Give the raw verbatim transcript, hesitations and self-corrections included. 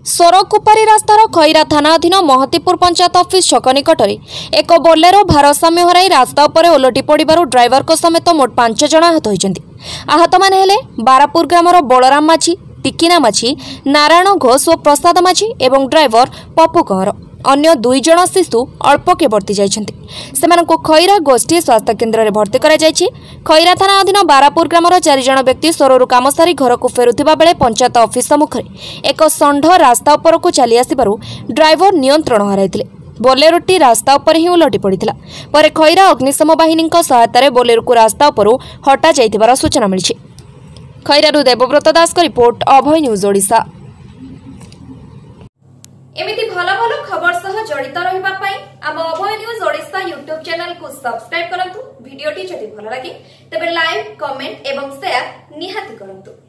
सोरकुपारी रास्तार खैरा थाना अधीन महतीपुर पंचायत ऑफिस छक निकटରେ एक बोलेरो भारसाम्य हराई रास्ता उपर ओलटी पड़ू ड्राइवर समेत मोट पांच जण आहत होइछन्ति। आहत माने हेले बारापुर ग्रामर बलराम माझी, टिकिना माझी, नारायण घोष और प्रसाद माझी एवं ड्राइवर पप्पू कंवर। अन्य दुई जण शिशु अल्पके बर्ती जाइछन्ति। सेमानकु खैरा गोष्ठी स्वास्थ्य केन्द्र में भर्ती करा जाइछि। खैरा थाना अधीन बारापुर ग्रामर चारि जण व्यक्ति सोररू काम सारी घर को फेरुथिबा बेले पंचायत ऑफिस सम्मुखरे एक षंढ रास्ता उपरकू चली आसिबारु ड्राइवर नियंत्रण हराइथिले। बोलेरोटी रास्ता उपर ही उलटी पड़िथिला। पर खैरा अग्निशम बाहिनी सहायतार बोलेरोकू रास्ता उपरू हटा जाइथिबार सूचना मिलिछि। खैरारू देवव्रत दास का रिपोर्ट, अभय न्यूज ओडिशा। एमिति भल भल खबर सह जड़ित रहिबा पई आम Abhay news Odisha YouTube channel को सब्सक्राइब करंतु। वीडियोटी जदि भल लागे तबे लाइक, कमेंट एवं शेयर निहाती करंतु।